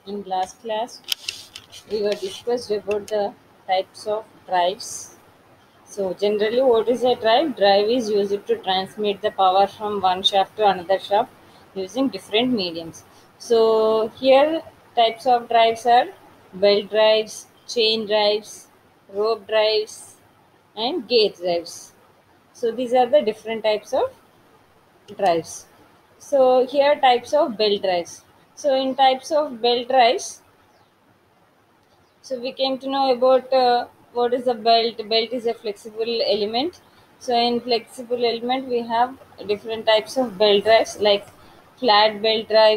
In last class, we were discussed about the types of drives. So generally, what is a drive? Drive is used to transmit the power from one shaft to another shaft using different mediums. So here, types of drives are belt drives, chain drives, rope drives, and gauge drives. So these are the different types of drives. So here types of belt drives. So in types of belt drives, so we came to know about what is a belt. Belt is a flexible element. So in flexible element, we have different types of belt drives like flat belt drive.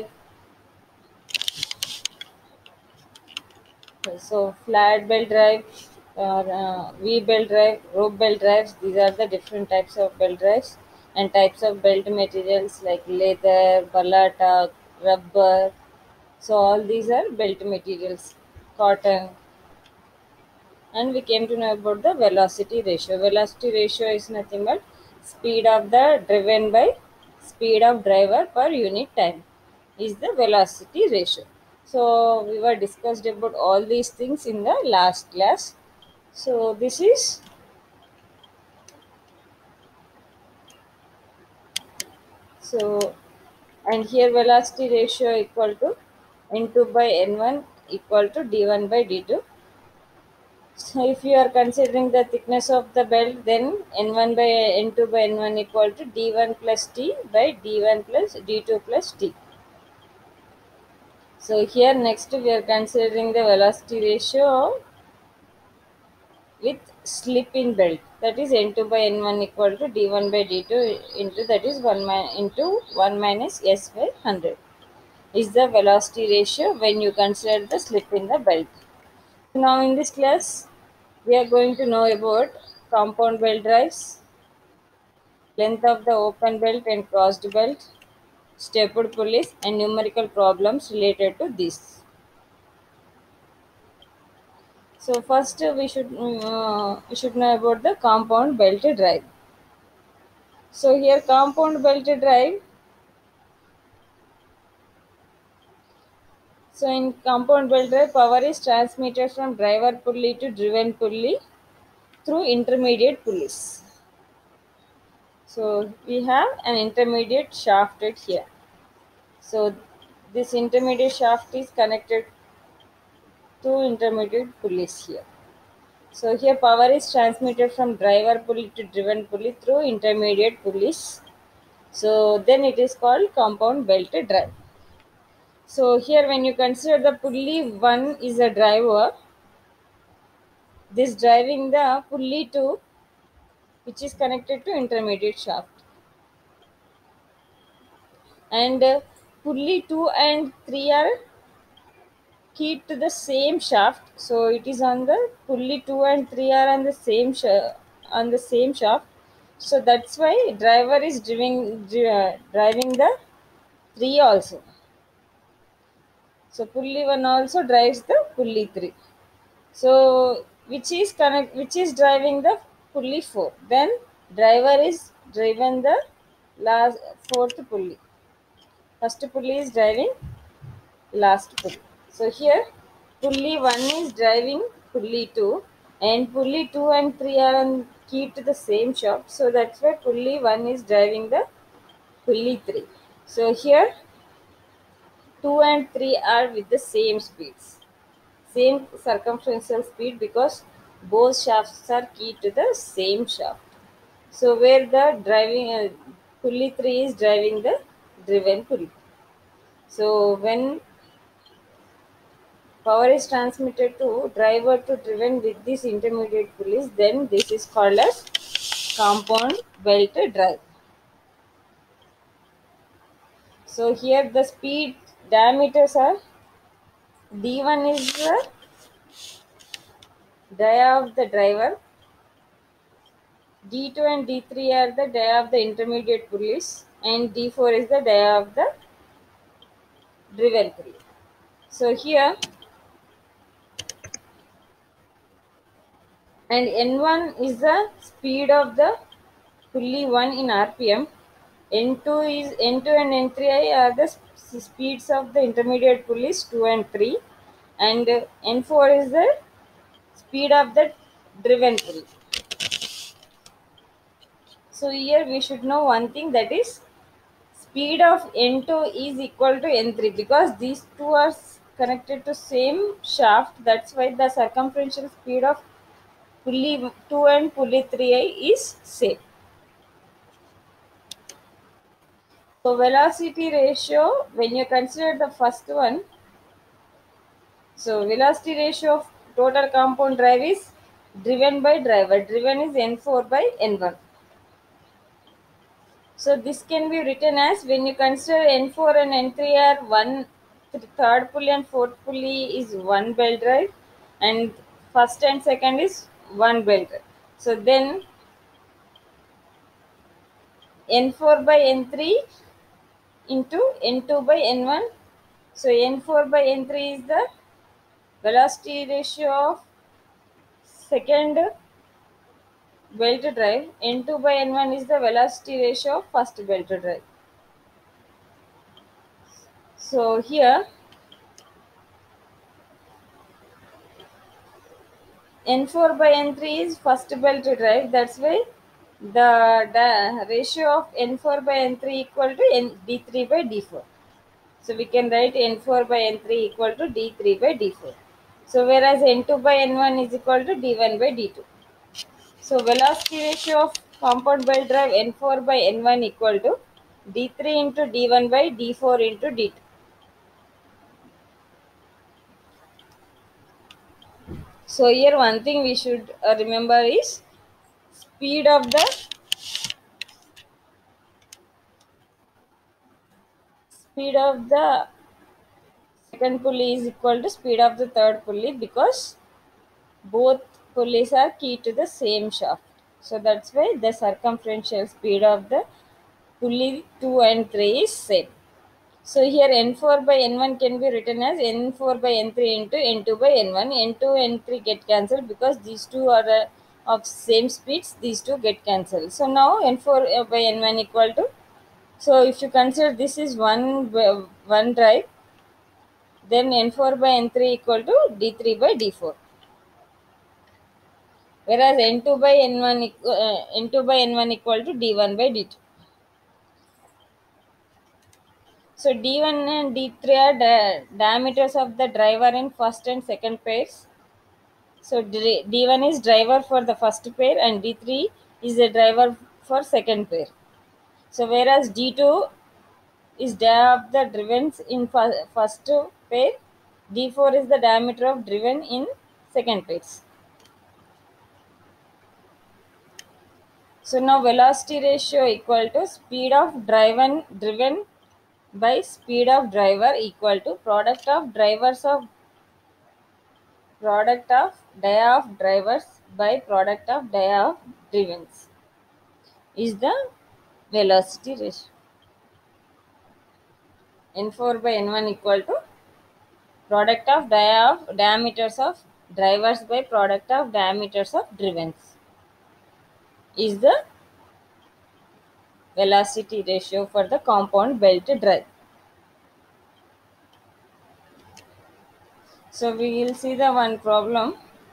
So flat belt drive or V belt drive, rope belt drives. These are the different types of belt drives and types of belt materials like leather, balata, rubber. So all these are belt materials, cotton. And we came to know about the velocity ratio. Velocity ratio is nothing but speed of the driven by speed of driver per unit time is the velocity ratio. So we were discussed about all these things in the last class. So this is, so, and here velocity ratio equal to n2 by n1 equal to d1 by d2. So if you are considering the thickness of the belt, then N1 by N2 by N1 equal to D1 plus T by D1 plus D2 plus T. So here next we are considering the velocity ratio with slip in belt. That is N2 by N1 equal to D1 by D2 into, that is 1 minus S by 100 is the velocity ratio when you consider the slip in the belt. Now in this class we are going to know about compound belt drives, length of the open belt and crossed belt, stepped pulleys, and numerical problems related to this. So first we should know about the compound belt drive. So here compound belt drive. So in compound belt drive, power is transmitted from driver pulley to driven pulley through intermediate pulleys. So we have an intermediate shaft right here. So this intermediate shaft is connected to intermediate pulleys here. So here power is transmitted from driver pulley to driven pulley through intermediate pulleys. So then it is called compound belt drive. So here when you consider the pulley 1 is a driver, this driving the pulley 2 which is connected to intermediate shaft. And pulley 2 and 3 are keyed to the same shaft. So it is on the pulley 2 and 3 are on the on the same shaft. So that's why driver is driving the 3 also. So pulley 1 also drives the pulley 3. So which is driving the pulley 4. Then driver is driven the last fourth pulley. First pulley is driving last pulley. So here pulley 1 is driving pulley 2 and pulley 2 and 3 are on key to the same shaft. So that's why pulley 1 is driving the pulley 3. So here 2 and 3 are with the same speeds, same circumferential speed because both shafts are keyed to the same shaft. So where the driving pulley 3 is driving the driven pulley. So when power is transmitted to driver to driven with these intermediate pulleys, then this is called as compound belt drive. So here the speed diameters are D1 is the dia of the driver, D2 and D3 are the dia of the intermediate pulleys, and D4 is the dia of the driven pulley. So here, and N1 is the speed of the pulley 1 in RPM. N2 and N3 are the speeds of the intermediate pulley is 2 and 3, and N4 is the speed of the driven pulley. So here we should know one thing, that is speed of N2 is equal to N3 because these two are connected to same shaft. That's why the circumferential speed of pulley 2 and pulley 3i is same. So velocity ratio, when you consider the first one, so velocity ratio of total compound drive is driven by driver. Driven is N4 by N1. So this can be written as, when you consider N4 and N3 are one, third pulley and fourth pulley is one belt drive, and first and second is one belt drive. So then N4 by N3 into N2 by N1. So N4 by N3 is the velocity ratio of second belt drive. N2 by N1 is the velocity ratio of first belt drive. So here N4 by N3 is first belt drive. That's why the ratio of N4 by N3 equal to D3 by D4. So we can write N4 by N3 equal to D3 by D4. So whereas N2 by N1 is equal to D1 by D2. So velocity ratio of compound belt drive N4 by N1 equal to D3 into D1 by D4 into D2. So here one thing we should remember is speed of the speed of the second pulley is equal to speed of the third pulley because both pulleys are key to the same shaft. So that's why the circumferential speed of the pulley 2 and 3 is same. So here N4 by N1 can be written as N4 by N3 into N2 by N1. N2 and N3 get cancelled because these two are of same speeds. These two get cancelled. So now N4 by N1 equal to, so if you consider this is one drive, then N4 by N3 equal to D3 by D4. Whereas N2 by N1 equal to D1 by D2. So D1 and D3 are diameters of the driver in first and second pairs. So D1 is driver for the first pair and D3 is the driver for second pair. So whereas D2 is diameter of the driven in first pair, D4 is the diameter of driven in second pairs. So now velocity ratio equal to speed of driven by speed of driver equal to product of dia of drivers by product of dia of drivens is the velocity ratio. N4 by N1 equal to product of diameters of drivers by product of diameters of drivens is the velocity ratio for the compound belt drive. So we will see the one problem.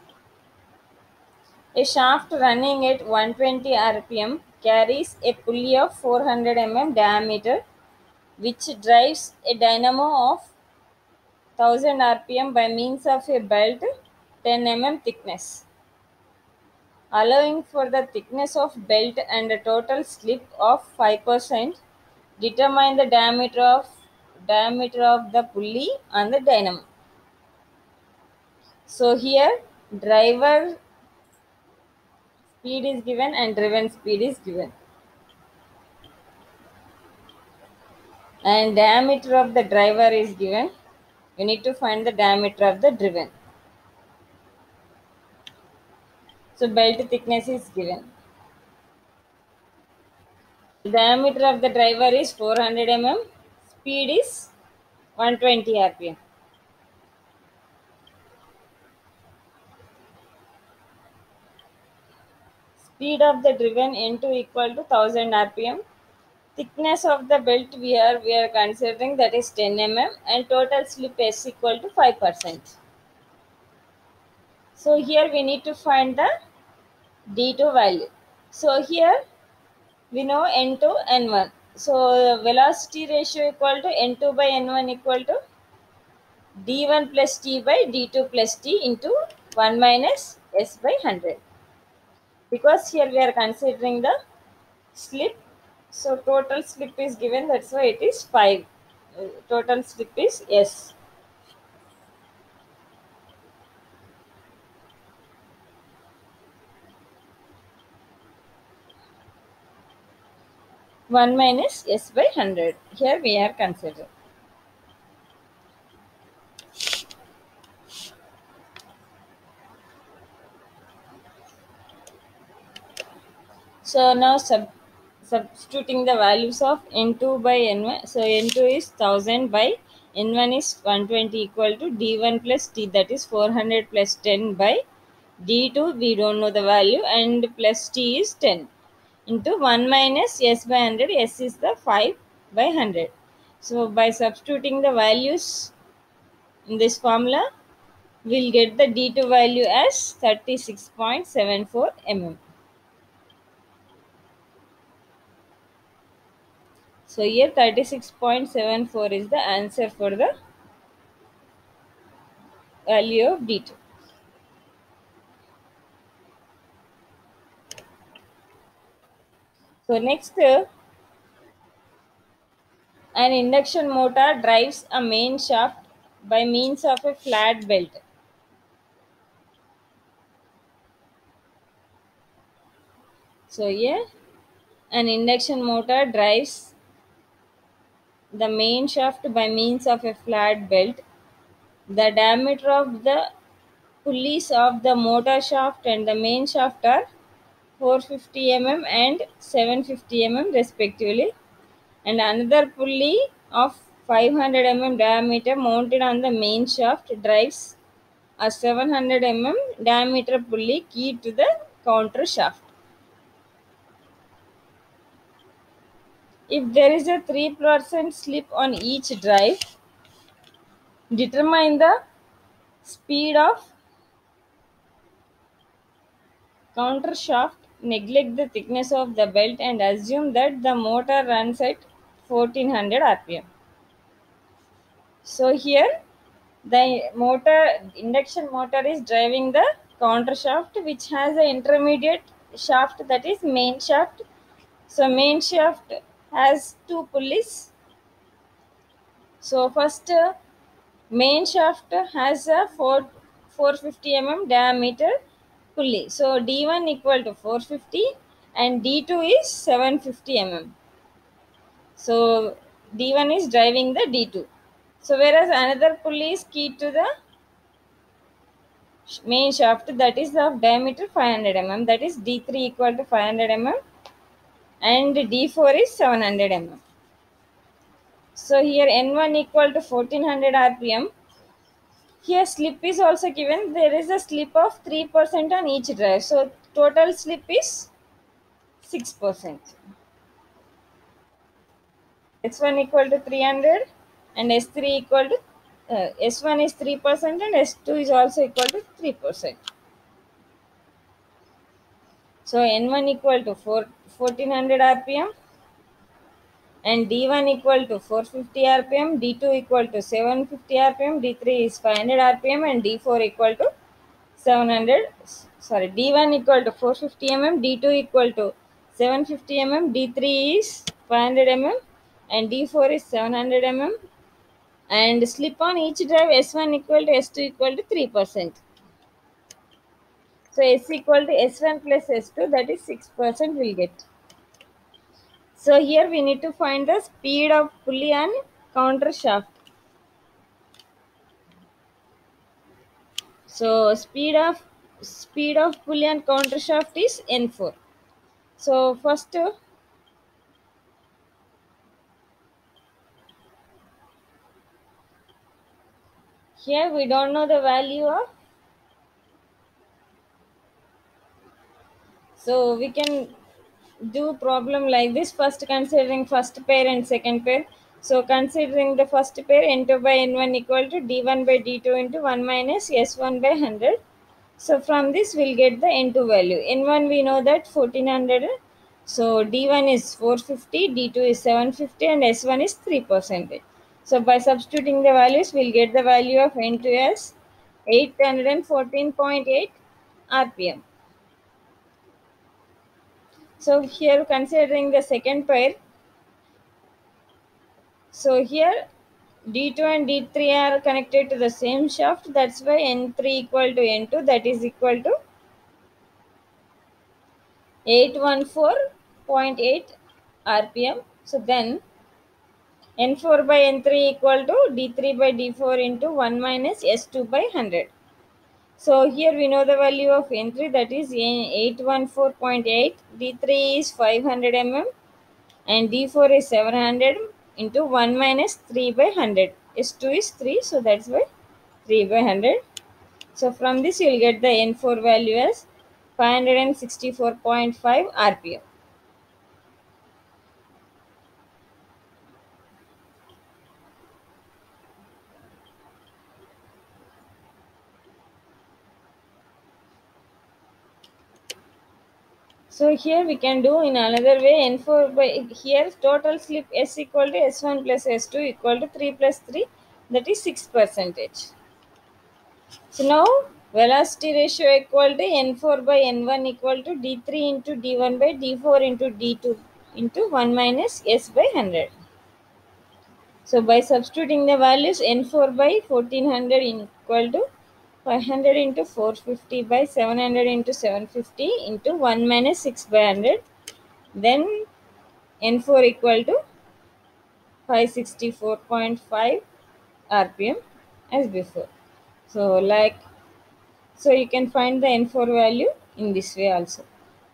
A shaft running at 120 rpm carries a pulley of 400 mm diameter which drives a dynamo of 1000 rpm by means of a belt 10 mm thickness, allowing for the thickness of belt and a total slip of 5%. Determine the diameter of the pulley on the dynamo. So here driver speed is given and driven speed is given, and diameter of the driver is given. You need to find the diameter of the driven. So belt thickness is given. The diameter of the driver is 400 mm. Speed is 120 rpm. Speed of the driven N2 equal to 1000 rpm. thickness of the belt we are considering, that is 10 mm, and total slip S equal to 5%. So here we need to find the D2 value. So here we know N2, N1. So velocity ratio equal to N2 by N1 equal to D1 plus T by D2 plus T into 1 minus S by 100. Because here we are considering the slip, so total slip is given, that's why it is 5. Total slip is S. 1 minus S by 100. Here we are considering. So now substituting the values of N2 by N1. So N2 is 1000 by N1 is 120 equal to D1 plus T, that is 400 plus 10 by D2 we don't know the value, and plus T is 10 into 1 minus S by 100. S is the 5 by 100. So by substituting the values in this formula, we'll get the D2 value as 36.74 mm. So here 36.74 is the answer for the value of D2. So next, an induction motor drives a main shaft by means of a flat belt. So here an induction motor drives the main shaft by means of a flat belt. The diameter of the pulleys of the motor shaft and the main shaft are 450 mm and 750 mm respectively, and another pulley of 500 mm diameter mounted on the main shaft drives a 700 mm diameter pulley keyed to the counter shaft. If there is a 3% slip on each drive, determine the speed of counter shaft, neglect the thickness of the belt, and assume that the motor runs at 1400 rpm. So here the induction motor is driving the counter shaft, which has an intermediate shaft, that is main shaft. So main shaft has two pulleys. So first, main shaft has a 450 mm diameter pulley. So D1 equal to 450 and D2 is 750 mm. So D1 is driving the D2. So whereas another pulley is keyed to the main shaft, that is of diameter 500 mm, that is D3 equal to 500 mm and D4 is 700 mm. So here N1 equal to 1400 rpm. Here slip is also given. There is a slip of 3% on each drive. So total slip is 6%. S1 equal to 300 and S3 equal to S1 is 3% and S2 is also equal to 3%. So N1 equal to 1400 rpm and D1 equal to 450 rpm, D2 equal to 750 rpm, D3 is 500 rpm and D4 equal to 700, sorry, D1 equal to 450 mm, D2 equal to 750 mm, D3 is 500 mm and D4 is 700 mm, and slip on each drive S1 equal to S2 equal to 3%. So S equal to S1 plus S2, that is 6% will get. So here we need to find the speed of pulley and counter shaft. So speed of pulley and counter shaft is N4. So first, here we don't know the value of, so we can do problem like this, first considering first pair and second pair. So considering the first pair, n2 by n1 equal to d1 by d2 into 1 minus s1 by 100. So from this we'll get the n2 value. N1 we know that 1400. So d1 is 450, d2 is 750, and s1 is 3%. So by substituting the values, we'll get the value of n2 as 814.8 rpm. So here considering the second pair, so here D2 and D3 are connected to the same shaft. That's why N3 equal to N2, that is equal to 814.8 RPM. So then N4 by N3 equal to D3 by D4 into 1 minus S2 by 100. So here we know the value of N3, that is 814.8, D3 is 500 mm, and D4 is 700 into 1 minus 3 by 100. S2 is 3, so that's why 3 by 100. So from this you will get the N4 value as 564.5 RPM. So here we can do in another way. N4 by here total slip S equal to S1 plus S2 equal to 3 plus 3, that is 6%. So now velocity ratio equal to N4 by N1 equal to D3 into D1 by D4 into D2 into 1 minus S by 100. So by substituting the values, N4 by 1400 equal to 500 into 450 by 700 into 750 into 1 minus 6 by 100. Then N4 equal to 564.5 RPM as before. So so you can find the N4 value in this way also.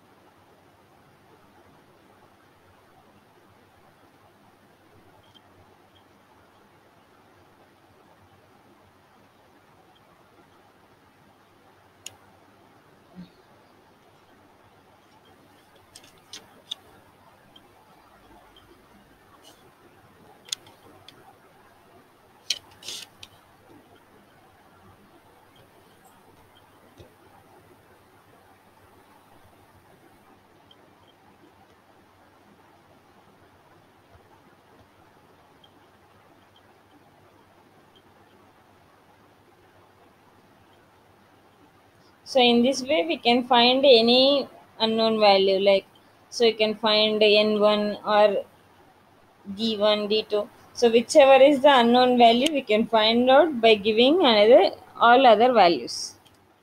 So in this way we can find any unknown value, like so you can find n1 or d1 d2. So whichever is the unknown value we can find out by giving another all other values.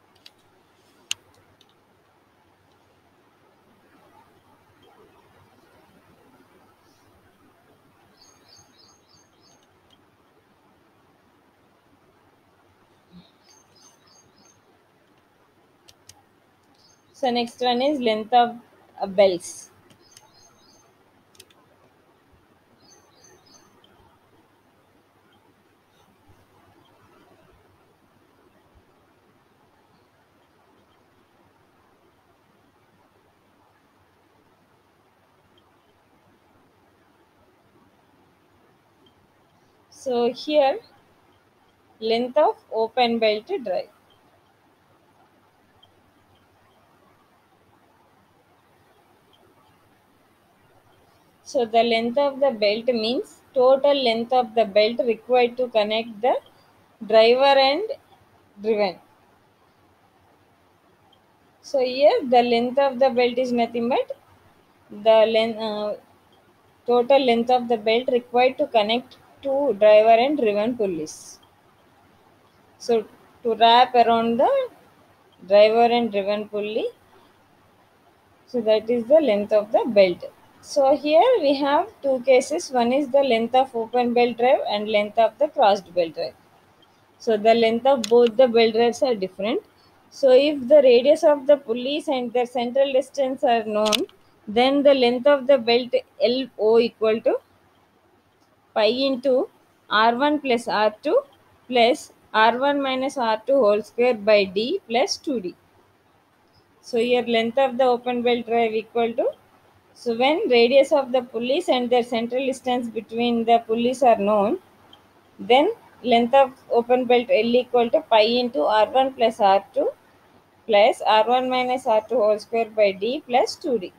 So next one is length of bells. So here length of open belt drive. So the length of the belt means total length of the belt required to connect the driver and driven. So here the length of the belt is nothing but the total length of the belt required to connect two driver and driven pulleys. So to wrap around the driver and driven pulley, so that is the length of the belt. So here we have two cases. One is the length of open belt drive and length of the crossed belt drive. So the length of both the belt drives are different. So if the radius of the pulleys and their central distance are known, then the length of the belt LO equal to pi into R1 plus R2 plus R1 minus R2 whole square by D plus 2D. So here length of the open belt drive equal to So when radius of the pulleys and their central distance between the pulleys are known, then length of open belt L equal to pi into R1 plus R2 plus R1 minus R2 whole square by D plus 2D.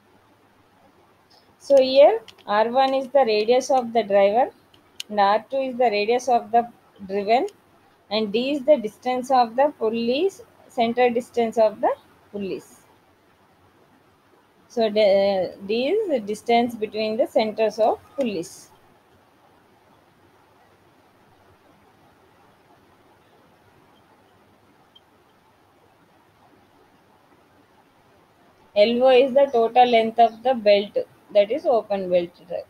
So here R1 is the radius of the driver and R2 is the radius of the driven and D is the distance of the pulleys, central distance of the pulleys. So D is the distance between the centers of pulleys. LO is the total length of the belt, that is open belt drive.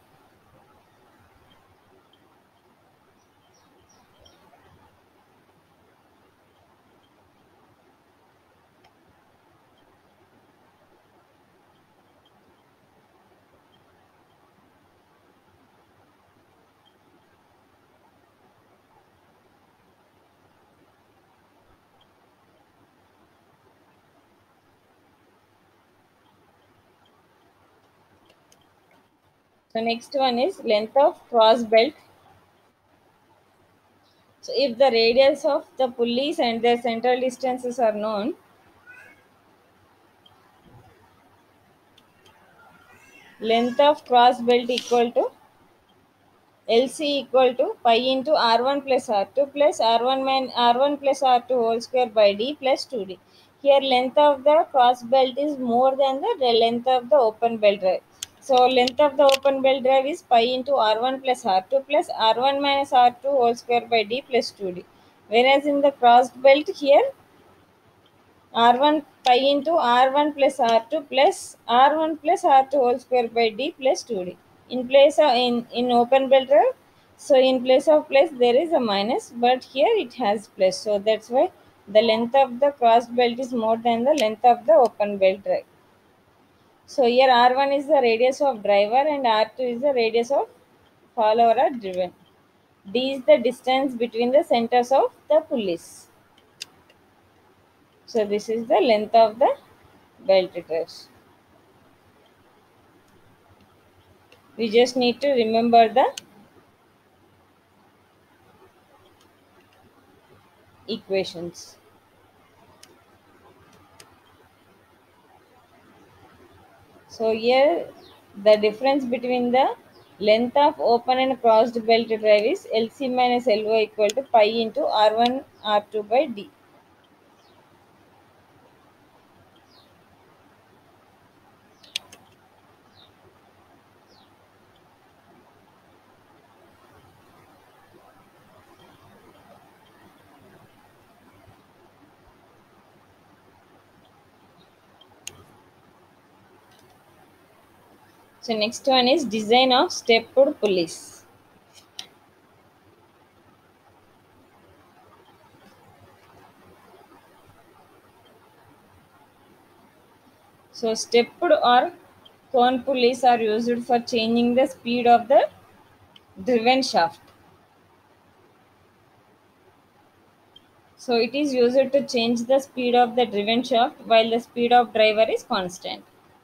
So next one is length of cross belt. So if the radius of the pulleys and their central distances are known, length of cross belt equal to LC equal to pi into R1 plus R2 plus R1 plus R2 whole square by D plus 2D. Here length of the cross belt is more than the length of the open belt drive. So length of the open belt drive is pi into R1 plus R2 plus R1 minus R2 whole square by D plus 2D. Whereas in the crossed belt here R1 pi into R1 plus R2 plus R1 plus R2 whole square by D plus 2D. In place of in open belt drive, so in place of plus there is a minus, but here it has plus. So that's why the length of the cross belt is more than the length of the open belt drive. So here R1 is the radius of driver and R2 is the radius of follower or driven. D is the distance between the centers of the pulleys. So this is the length of the belt drives. We just need to remember the equations. So here the difference between the length of open and crossed belt drive is LC minus LO equal to pi into R1 R2 by D. So next one is design of stepped pulleys. So stepped or cone pulleys are used for changing the speed of the driven shaft. So it is used to change the speed of the driven shaft while the speed of driver is constant.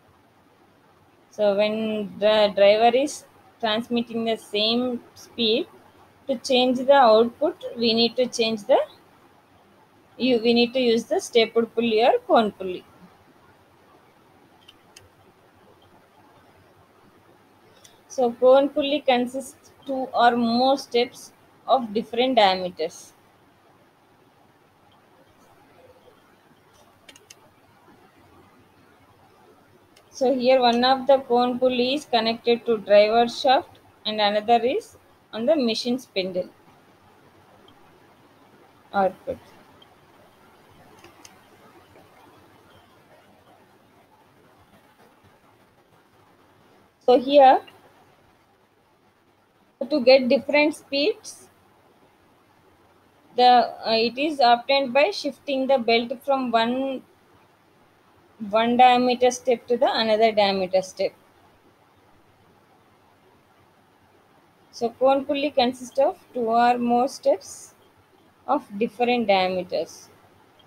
So when the driver is transmitting the same speed, to change the output, we need to change the we need to use the stepped pulley or cone pulley. So cone pulley consists two or more steps of different diameters. So here one of the cone pulley is connected to driver shaft and another is on the machine spindle output. So here to get different speeds, the it is obtained by shifting the belt from one diameter step to the another diameter step. So cone pulley consists of two or more steps of different diameters.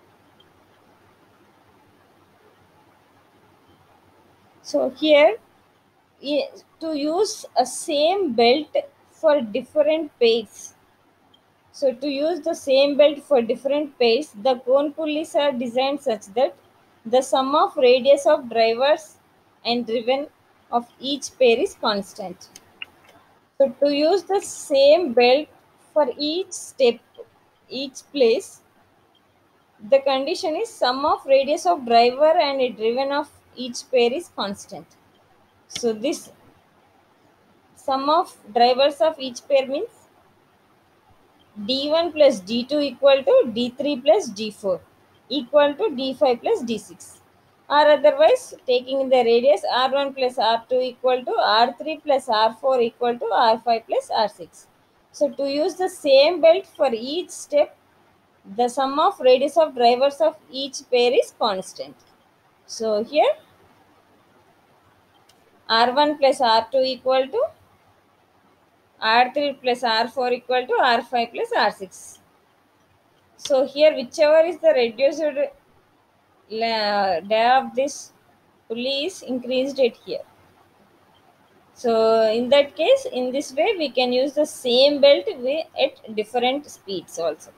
So here to use a same belt for different pairs. So to use the same belt for different pairs, the cone pulleys are designed such that the sum of radius of drivers and driven of each pair is constant. So to use the same belt for each step, each place, the condition is sum of radius of driver and driven of each pair is constant. So this sum of drivers of each pair means d1 plus d2 equal to d3 plus d4 equal to d5 plus d6, or otherwise taking the radius r1 plus r2 equal to r3 plus r4 equal to r5 plus r6. So to use the same belt for each step, the sum of radius of drivers of each pair is constant. So here r1 plus r2 equal to r3 plus r4 equal to r5 plus r6. So here whichever is the reduced day of this pulley is increased it here. So in that case, in this way we can use the same belt at different speeds also.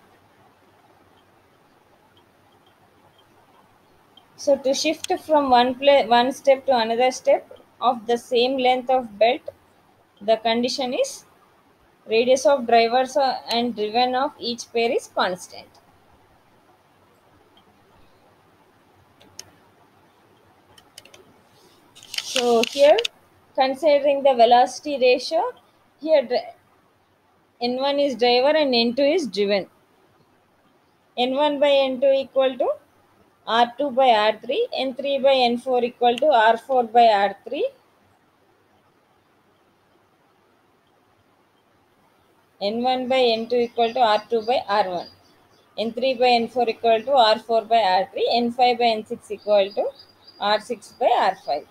So to shift from one step to another step of the same length of belt, the condition is radius of drivers and driven of each pair is constant. So here, considering the velocity ratio, here N1 is driver and N2 is driven. N1 by N2 equal to R2 by R3, N3 by N4 equal to R4 by R3, N1 by N2 equal to R2 by R1, N3 by N4 equal to R4 by R3, N5 by N6 equal to R6 by R5.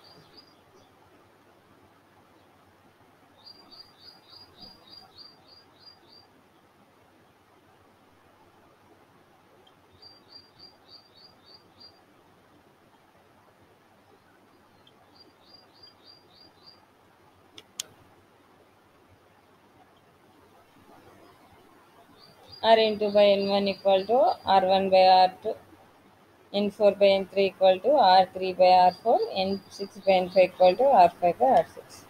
R by N1 equal to R1 by R2, N4 by N3 equal to R3 by R4, N6 by N5 equal to R5 by R6.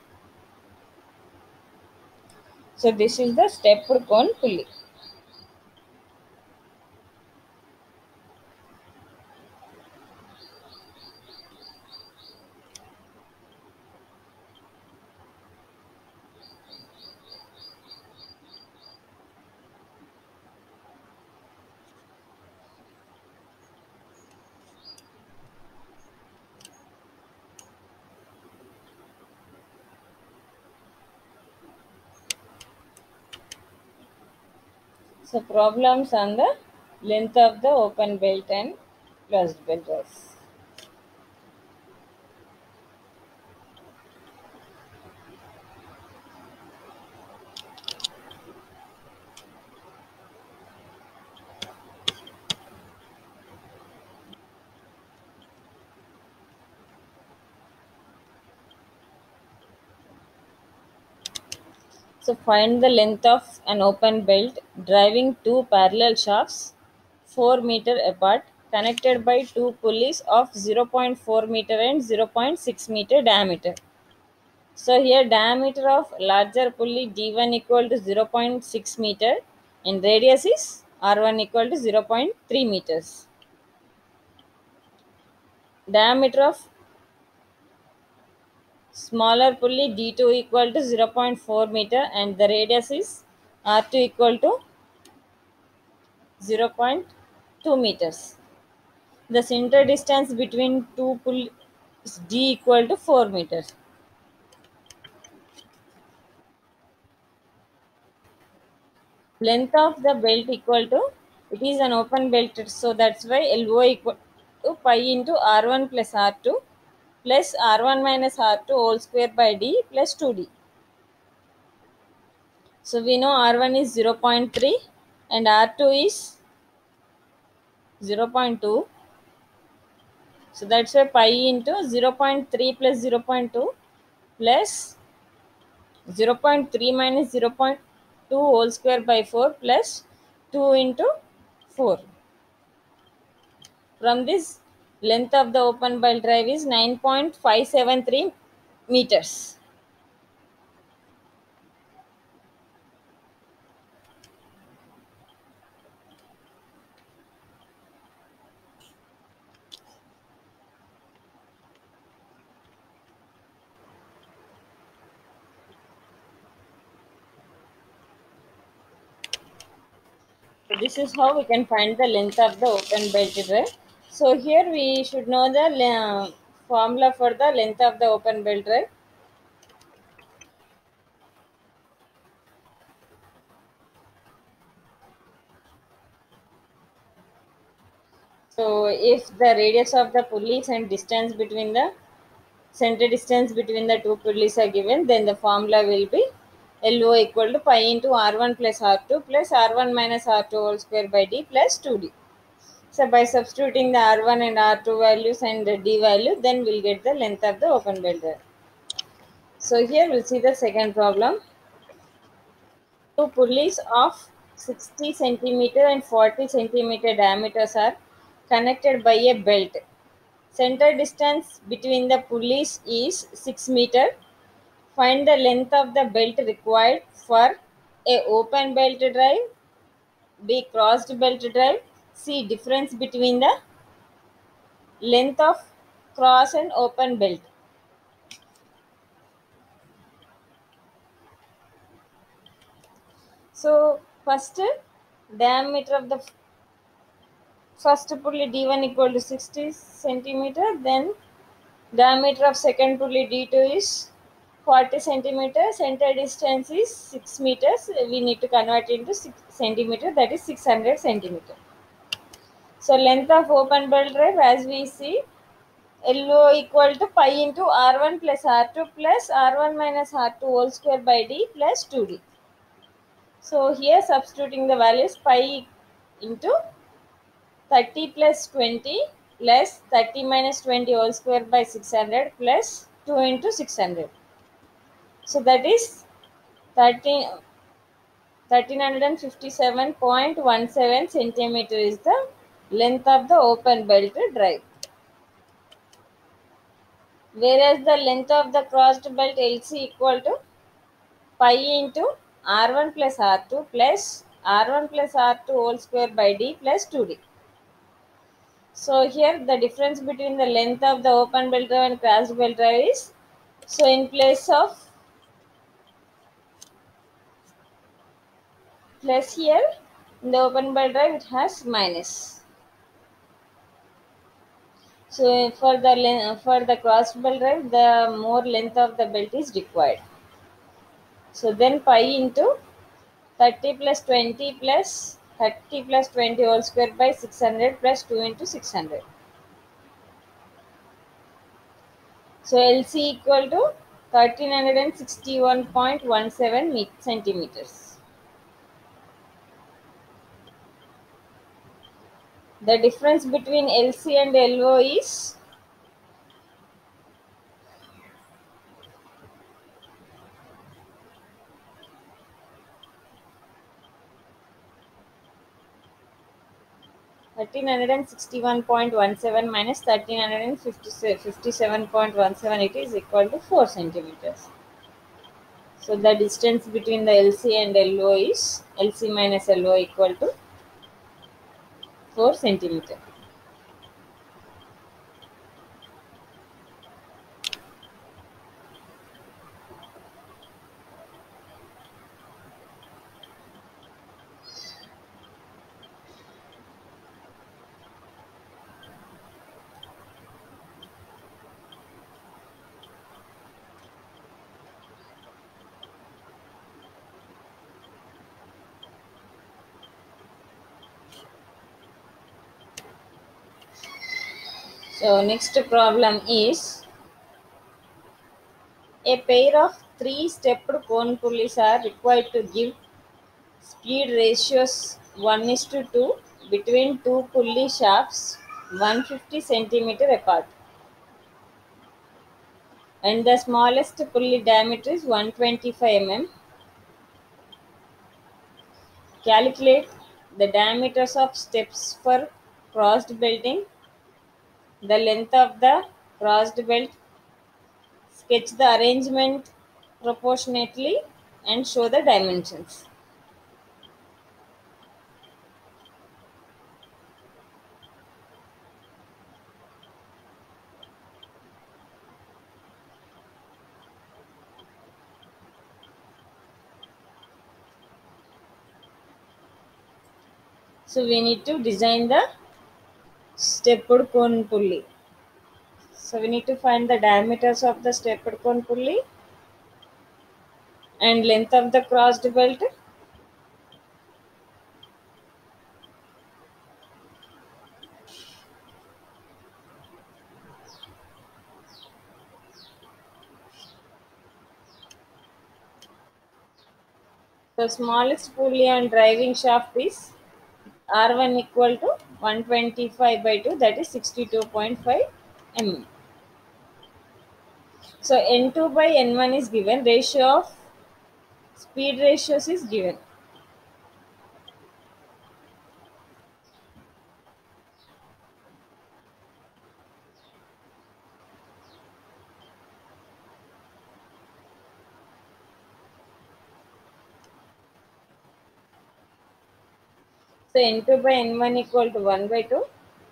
So this is the stepped cone pulley. So problems on the length of the open belt and closed belt race. So find the length of an open belt driving two parallel shafts 4 meter apart connected by two pulleys of 0.4 meter and 0.6 meter diameter. So here diameter of larger pulley D1 equal to 0.6 meter and radius is R1 equal to 0.3 meters. Diameter of smaller pulley D2 equal to 0.4 meter and the radius is R2 equal to 0.2 meters. The center distance between two pulleys D equal to 4 meters. Length of the belt equal to, it is an open belt, so that's why LO equal to pi into R1 plus R2 plus R1 minus R2 whole square by D plus 2D. So we know R1 is 0.3 and R2 is 0.2. So that's why pi into 0.3 plus 0.2 plus 0.3 minus 0.2 whole square by 4 plus 2 into 4. From this, length of the open belt drive is 9.573 meters. So this is how we can find the length of the open belt drive. So here we should know the formula for the length of the open belt drive. So if the radius of the pulleys and distance between the center distance between the two pulleys are given, then the formula will be LO equal to pi into R1 plus R2 plus R1 minus R2 whole square by D plus 2D. So by substituting the R1 and R2 values and the D value, then we'll get the length of the open belt drive. So here we'll see the second problem. Two pulleys of 60 centimeter and 40 centimeter diameters are connected by a belt. Center distance between the pulleys is 6 meter. Find the length of the belt required for A open belt drive, B crossed belt drive, C difference between the length of cross and open belt. So first diameter of the first pulley D1 equal to 60 centimeter, then diameter of second pulley D2 is 40 centimeter, center distance is 6 meters. We need to convert into 6 centimeter, that is 600 centimeter. So length of open belt drive, as we see, LO equal to pi into R1 plus R2 plus R1 minus R2 whole square by D plus 2D. So here substituting the values, pi into 30 plus 20 plus 30 minus 20 whole square by 600 plus 2 into 600. So that is 1357.17 centimeter is the length of the open belt drive. Whereas the length of the crossed belt LC equal to pi into R1 plus R2 plus R1 plus R2 whole square by D plus 2D. So here the difference between the length of the open belt drive and crossed belt drive is, so in place of plus here, in the open belt drive it has minus. So for the crossed belt drive, the more length of the belt is required. So then pi into 30 plus 20 plus 30 plus 20 whole square by 600 plus 2 into 600. So LC equal to 1361.17 centimeters. The difference between LC and LO is 1361.17 minus 1357.17, it is equal to 4 centimeters. So the distance between the LC and LO is LC minus LO equal to 4 centimeter. So next problem is, a pair of 3-stepped cone pulleys are required to give speed ratios 1:2 between two pulley shafts 150 centimeter apart. and the smallest pulley diameter is 125 mm. Calculate the diameters of steps for crossed belting, the length of the crossed belt, sketch the arrangement proportionately, and show the dimensions. So we need to design the stepped cone pulley. So we need to find the diameters of the stepped cone pulley and length of the crossed belt. The smallest pulley and driving shaft is R1 equal to 125 by 2, that is 62.5 mm. So N2 by N1 is given, ratio of speed ratios is given. So N2 by N1 equal to 1 by 2,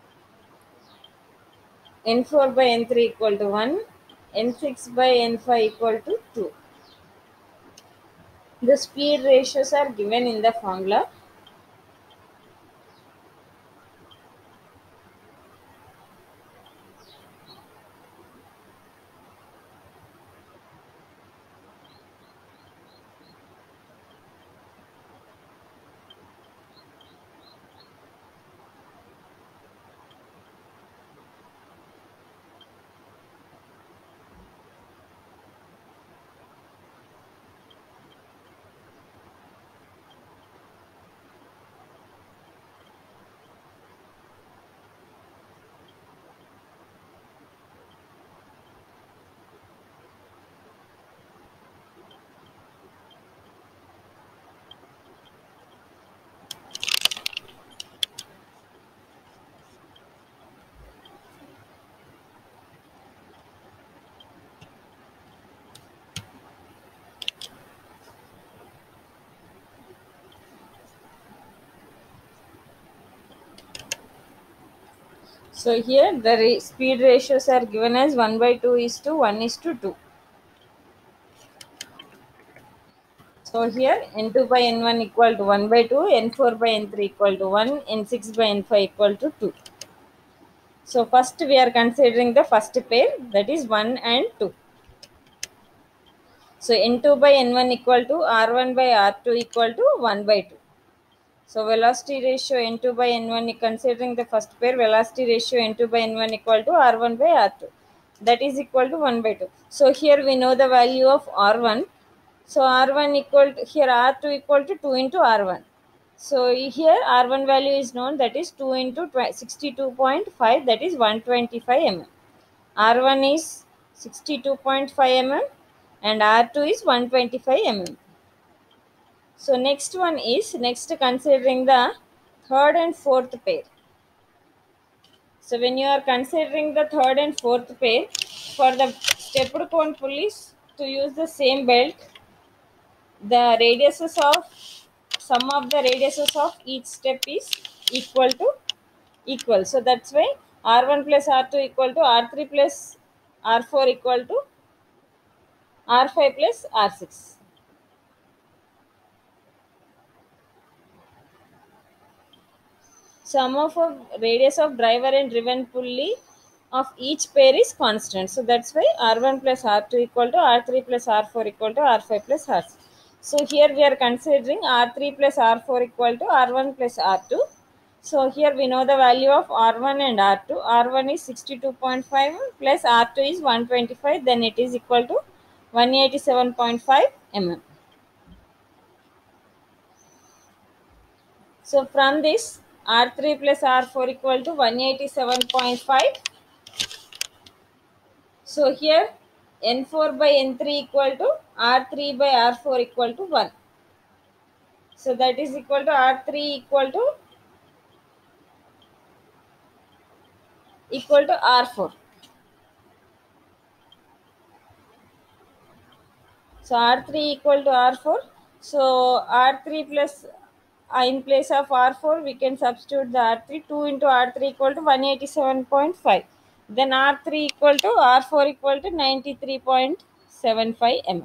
N4 by N3 equal to 1, N6 by N5 equal to 2. The speed ratios are given in the formula. So here the speed ratios are given as 1 by 2 is to 1 is to 2. So here N2 by N1 equal to 1 by 2, N4 by N3 equal to 1, N6 by N5 equal to 2. So first we are considering the first pair, that is 1 and 2. So N2 by N1 equal to R1 by R2 equal to 1 by 2. So velocity ratio N2 by N1, considering the first pair, velocity ratio N2 by N1 equal to R1 by R2. That is equal to 1 by 2. So here we know the value of R1. So R1 equal to, here R2 equal to 2 into R1. So here R1 value is known, that is 2 into 62.5, that is 125 mm. R1 is 62.5 mm and R2 is 125 mm. So next one is, next considering the third and fourth pair. So when you are considering the third and fourth pair, for the stepped cone pulleys to use the same belt, the radiuses of sum of the radiuses of each step is equal to equal. So that's why R1 plus R2 equal to R3 plus R4 equal to R5 plus R6. Sum of a radius of driver and driven pulley of each pair is constant. So that's why R1 plus R2 equal to R3 plus R4 equal to R5 plus R6. So here we are considering R3 plus R4 equal to R1 plus R2. So here we know the value of R1 and R2. R1 is 62.5 plus R2 is 125. Then it is equal to 187.5 mm. So from this, R3 plus R4 equal to 187.5. So here N4 by N3 equal to R3 by R4 equal to 1. So that is equal to R3 equal to R4. So R3 equal to R4. So R3 plus in place of R4 we can substitute the R3. 2 into R3 equal to 187.5. Then R3 equal to R4 equal to 93.75 mm.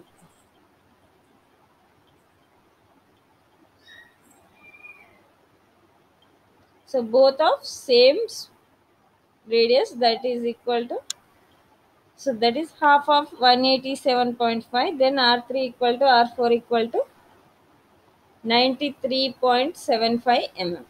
So both of same radius, that is equal to, so that is half of 187.5. Then R3 equal to R4 equal to 93.75 mm.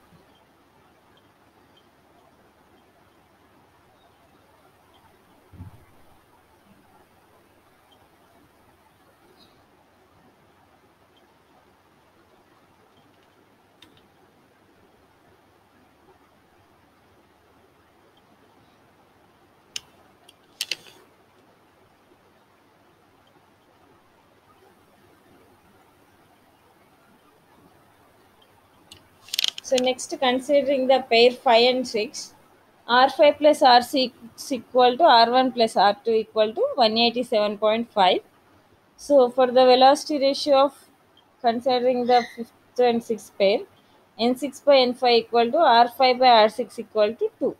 So next, considering the pair 5 and 6, R5 plus R6 equal to R1 plus R2 equal to 187.5. So for the velocity ratio of considering the fifth and sixth pair, N6 by N5 equal to R5 by R6 equal to 2.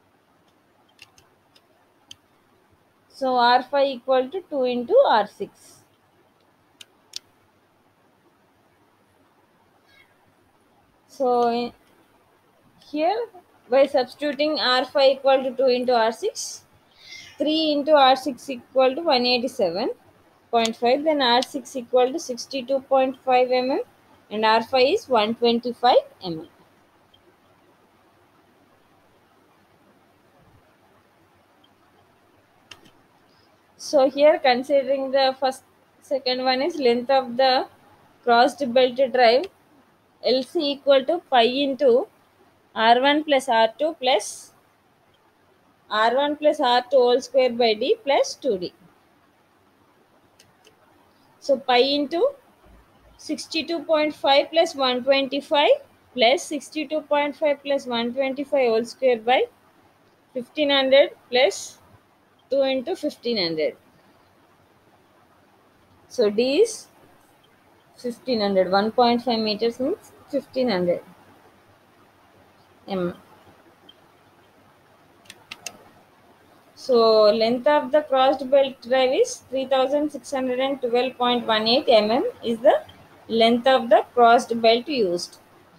So R5 equal to 2 into R6. So here, by substituting R5 equal to 2 into R6, 3 into R6 equal to 187.5, then R6 equal to 62.5 mm and R5 is 125 mm. So here, considering the second one is length of the crossed belt drive, LC equal to pi into R1 plus R2 plus R1 plus R2 whole square by D plus 2D. So pi into 62.5 plus 125 plus 62.5 plus 125 whole square by 1500 plus 2 into 1500. So D is 1500. 1.5 meters means 1500 mm. So length of the crossed belt drive is 3612.18 mm is the length of the crossed belt used.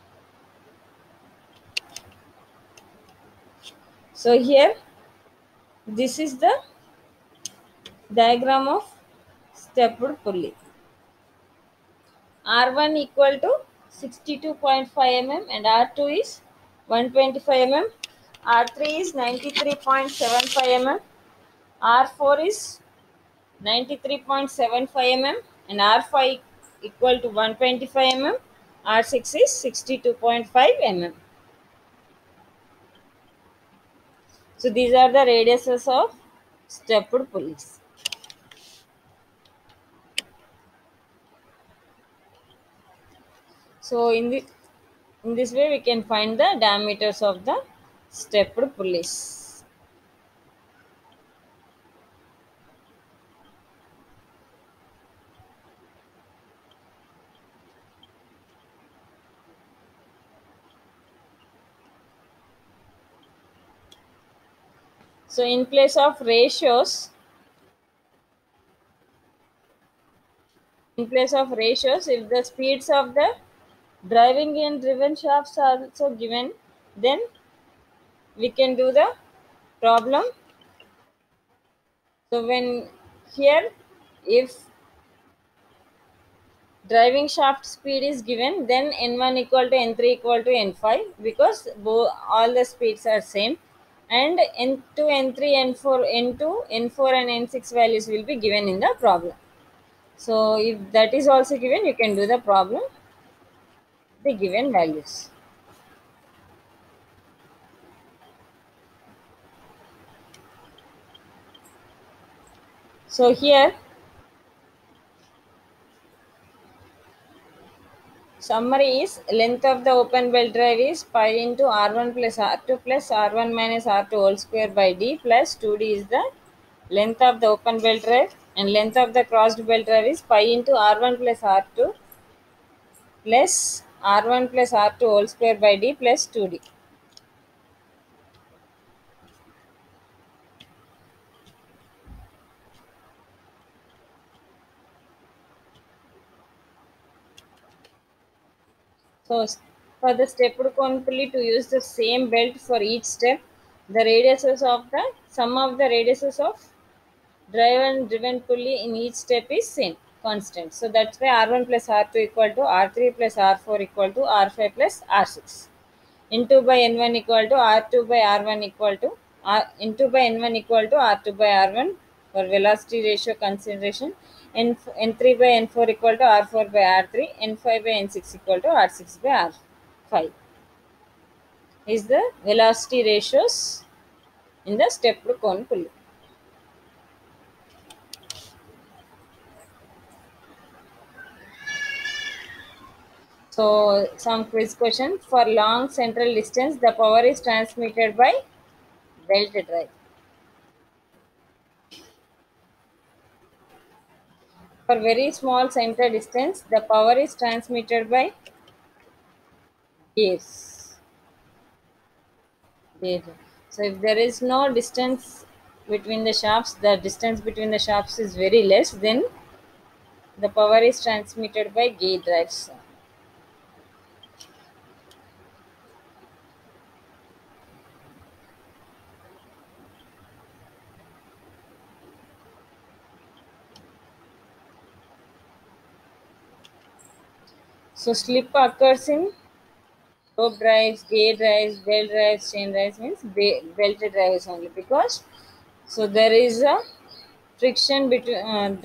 So here, this is the diagram of stepped pulley. R1 equal to 62.5 mm and R2 is 125 mm. R3 is 93.75 mm. R4 is 93.75 mm and R5 equal to 125 mm. R6 is 62.5 mm. So these are the radiuses of stepped pulleys. So in this way we can find the diameters of the stepped pulleys. So in place of ratios, if the speeds of the driving and driven shafts are also given, then we can do the problem. So when here, if driving shaft speed is given, then N1 equal to N3 equal to N5 because all the speeds are same, and N2, N3, N4, N2, N4 and N6 values will be given in the problem. So if that is also given, you can do the problem, the given values. So here summary is length of the open belt drive is pi into R1 plus R2 plus R1 minus R2 whole square by D plus 2D is the length of the open belt drive, and length of the crossed belt drive is pi into R1 plus R2 plus R1 plus R2 whole square by D plus 2D. So for the stepped cone pulley to use the same belt for each step, the radiuses of the sum of the radiuses of drive and driven pulley in each step is same constant. So that's why R1 plus R2 equal to R3 plus R4 equal to R5 plus R6. N2 by N1 equal to R2 by R1 equal to N2 by N1 equal to R2 by R1 for velocity ratio consideration. N3 by N4 equal to R4 by R3. N5 by N6 equal to R6 by R5 is the velocity ratios in the stepped cone pulley. So some quiz question. For long central distance, the power is transmitted by belt drive. For very small center distance, the power is transmitted by gears. Gear. So if there is no distance between the shafts, the distance between the shafts is very less, then the power is transmitted by gear drives. So slip occurs in rope drives, gear drives, belt drives, chain drives means belted drives only, because so there is a friction between the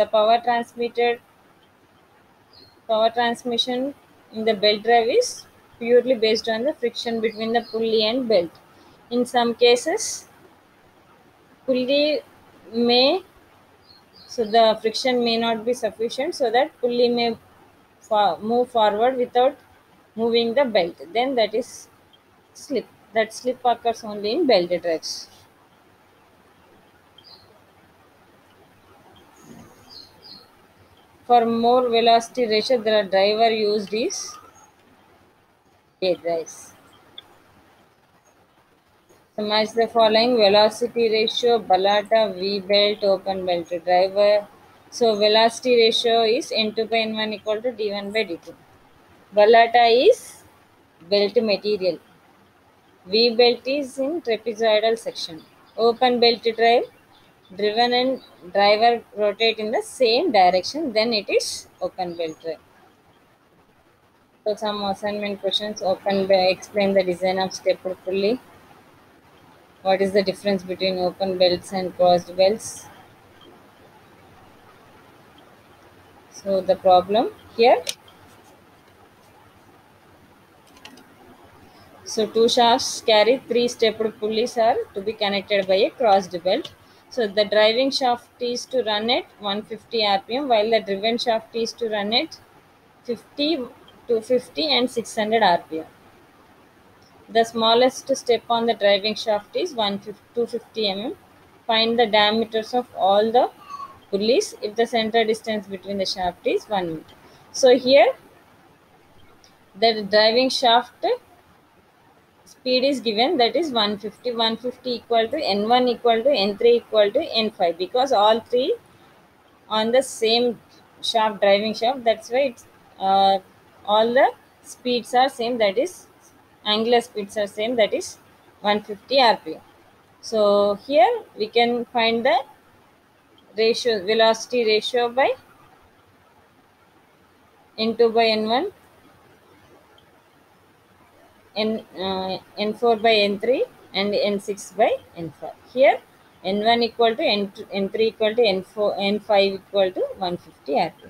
power transmission in the belt drive is purely based on the friction between the pulley and belt. In some cases, pulley may so the friction may not be sufficient, so that pulley may move forward without moving the belt. Then that is slip. That slip occurs only in belted drives. For more velocity ratio, the driver used is gear drives. So match the following velocity ratio, Balata, V belt, open belt driver. So velocity ratio is N2 by N1 equal to D1 by D2. Balata is belt material. V belt is in trapezoidal section. Open belt drive, driven and driver rotate in the same direction, then it is open belt drive. So some assignment questions. Explain the design of stepped pulley. What is the difference between open belts and crossed belts? So the problem here. So two shafts carry three stepped pulleys are to be connected by a crossed belt. So the driving shaft is to run at 150 rpm, while the driven shaft is to run at 50, 250 and 600 rpm. The smallest step on the driving shaft is 250 mm. Find the diameters of all the pulleys if the center distance between the shaft is 1 meter. So here the driving shaft speed is given, that is 150. 150 equal to N1 equal to N3 equal to N5, because all three on the same shaft, driving shaft. That's why it's all the speeds are same, that is angular speeds are same, that is 150 rpm. So here we can find the ratio, velocity ratio by N2 by N1, N4 by N3 and N6 by N5. Here N1 equal to N3 equal to N4, N5 equal to 150 rpm.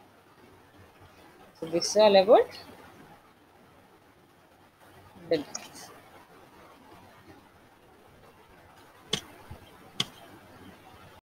So this is all about the